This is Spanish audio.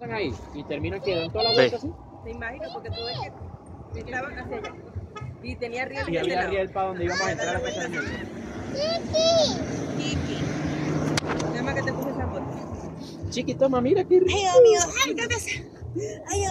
Están ahí y terminan que dan toda la vuelta así. Me imagino, porque tú ves que estaban hacia allá. Y tenía riel Y de había lado. riel para donde íbamos a entrar a casa de mi hermano. Kiki. Nada más que te puse esa foto. Chiqui, toma, mira qué rico. Ay, Dios mío, ay, cabeza. Ay,